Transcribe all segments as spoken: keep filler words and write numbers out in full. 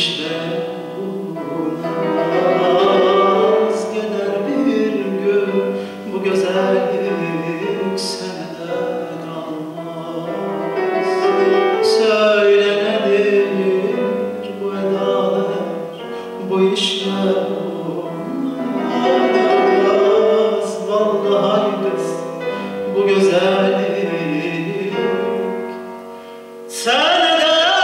işler bulunmaz, gider bir gün bu güzellik senede kalmaz. Söyle nedir bu edalar, bu işler bulunmaz. Vallahi kız bu güzellik senede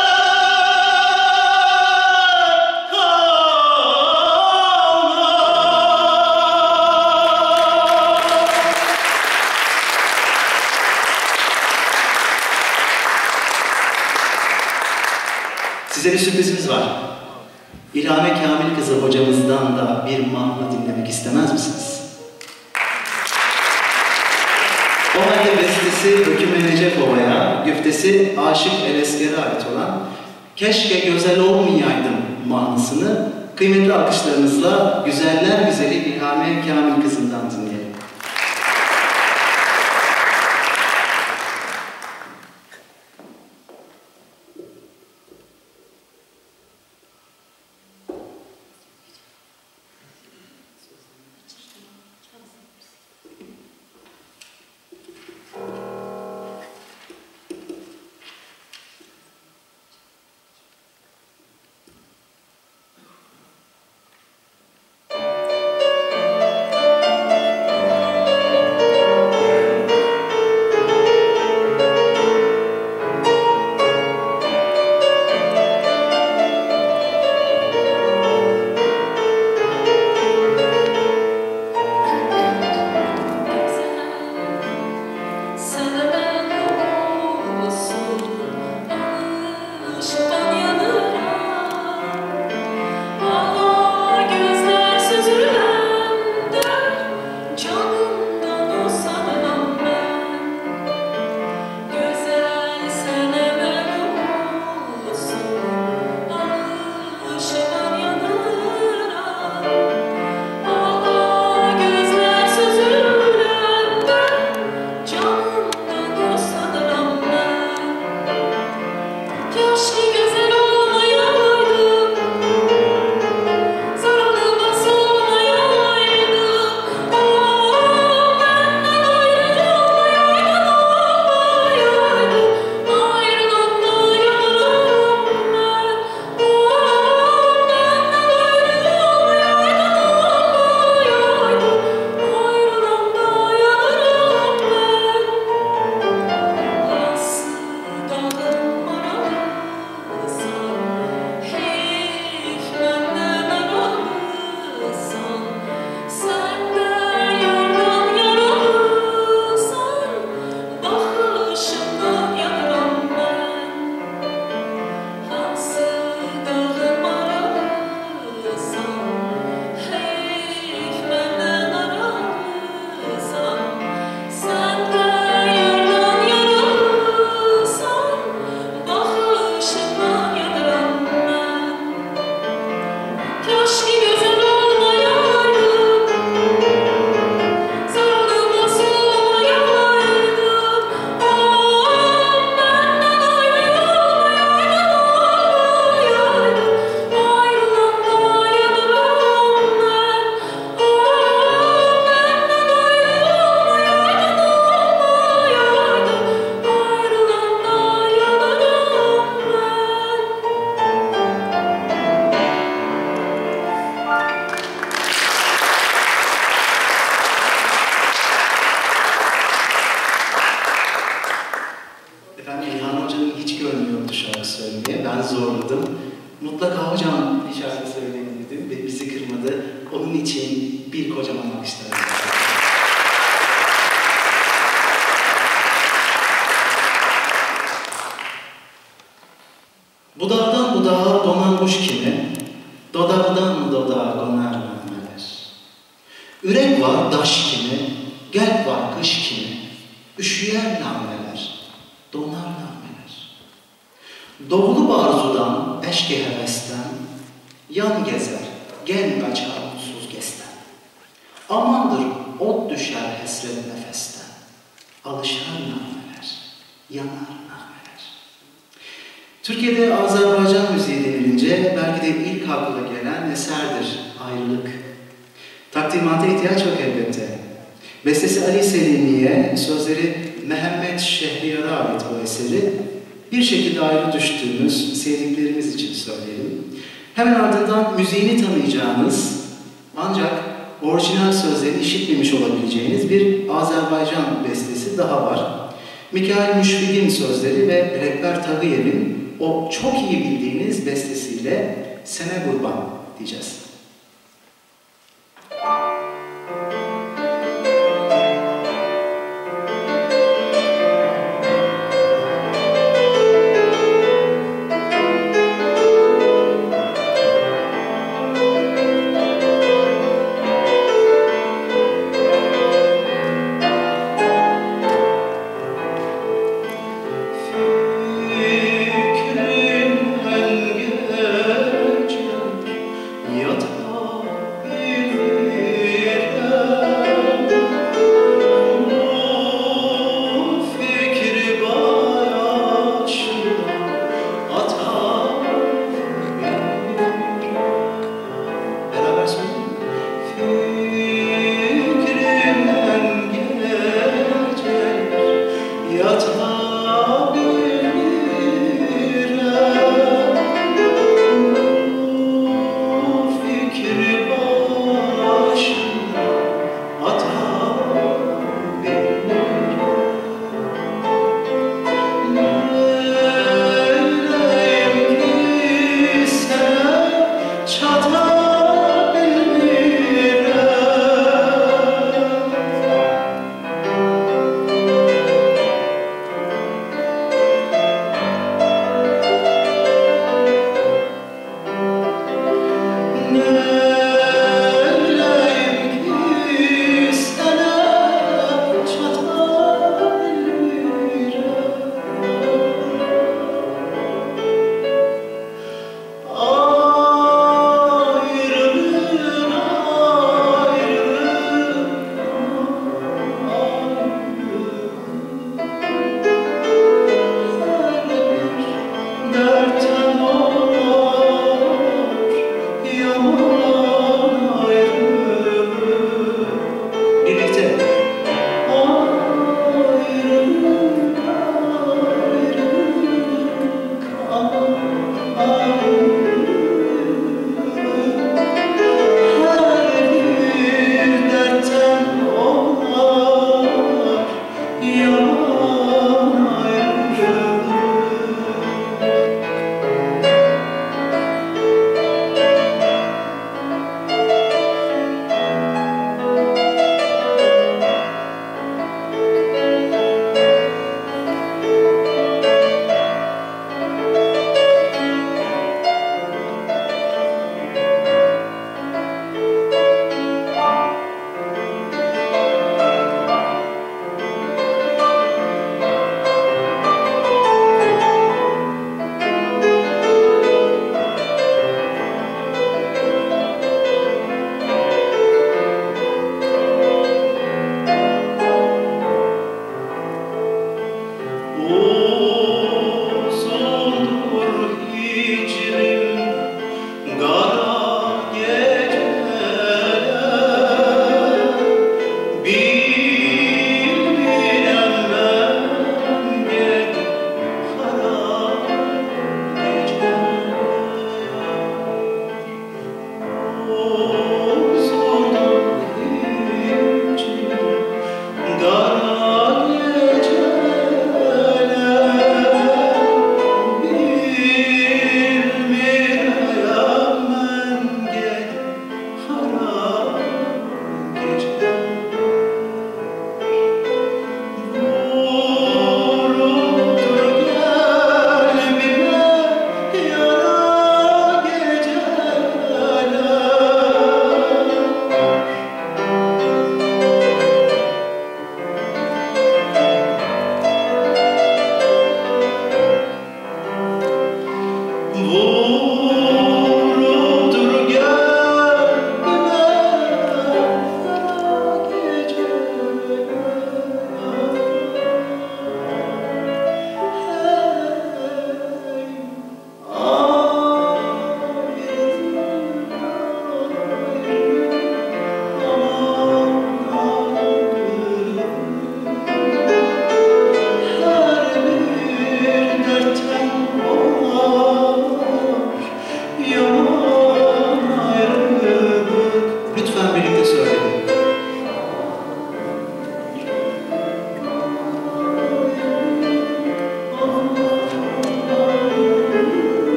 Size bir sürprizimiz var. İlhami Kamil kızı hocamızdan da bir mahna dinlemek istemez misiniz? O halde bestesi Döküme Necef Ova'ya, güftesi Aşık Elesker'e ait olan Keşke Güzel Olmayaydım mahnısını kıymetli alkışlarınızla güzeller güzeli İlhami Kamil kızından dinleyelim. Ben zorladım. Mutlaka hocam bir şarkı söyleyin dedim ve bizi kırmadı. Onun için bir kocaman alkışlar. Bu dağdan bu dağa donan kuş kimi, dodağdan dodağa donar nameler. Ürek var daş kimi, gelp var kış kimi, üşüyen nameler, donar nameler. Doğulu barzudan, eşki hevesten, yan gezer, gen kaçar mutsuz gesten. Amandır ot düşer hesret nefesten, alışar nameler, yanar nameler. Türkiye'de Azerbaycan müziği denilince deyince belki de ilk akla gelen eserdir, ayrılık. Takdimata ihtiyaç yok elbette. Bestesi Ali Selimiye, sözleri Mehmet Şehriyar'a ait bu eseri bir şekilde ayrı düştüğümüz sevdiklerimiz için söyleyelim. Hemen ardından müziğini tanıyacağınız ancak orijinal sözlerini işitmemiş olabileceğiniz bir Azerbaycan bestesi daha var. Mikhail Müşfig'in sözleri ve Rekber Tağıyev'in o çok iyi bildiğiniz bestesiyle Sene Kurban diyeceğiz.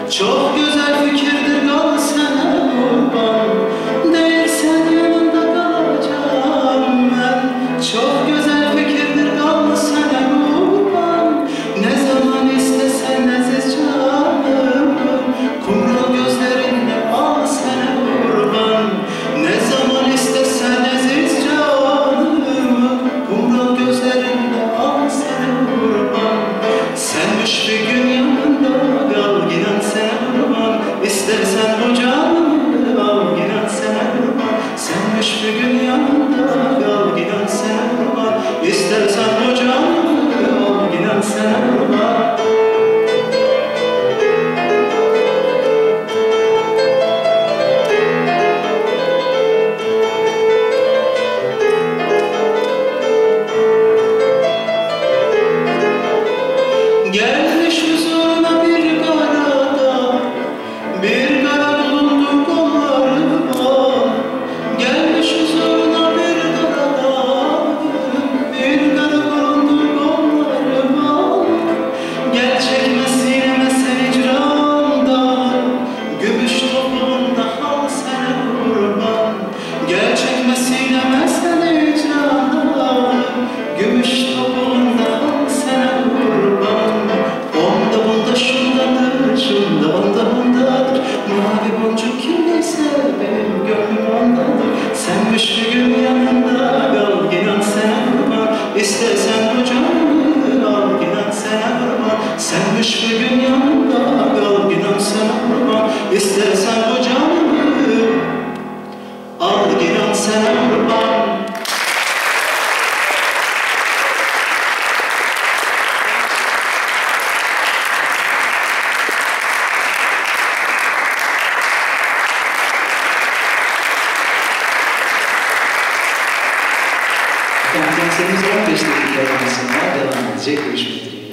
Çok güzel fikirdir kal sana kurban, değilsen yanında kalacağım ben. Çok güzel fikirdir kal sana kurban, ne zaman istesen aziz canım. Kumral gözlerinle al sana kurban, ne zaman istesen aziz canım. Kumral gözlerinle al sana kurban, senmiş bir gün yanında kal inan sana kurban. İstersen bu canımı al inan sana kurban, senmiş bir gün yanında kal inan sana kurban. İstersen bu canımı al inan sana kurban. Gelmiş huzuruna bir karada, bir kara bulundu kollarıma. Gelmiş huzuruna bir karada, bir kara bulundu kollarıma. Gel çekme sineme sen icranda, gümüş topuğunda hal sana kurban. Gel çekme sineme sen icranda, gümüş topuğunda hal sana kurban. Onda bunda şundadır, şunda bunda bundadır. Mavi boncuk kimdeyse benim gönlüm ondadır. Senmiş bir gün yanında kal inan sana kurban. İstersen bu canımı al inan sana kurban. Senmiş bir gün yanında kal inan sana kurban. İstersen bu canımı al inan sana kurban. Konserimiz on beş dakika sonra devam edecek. Görüşmek dileğiyle.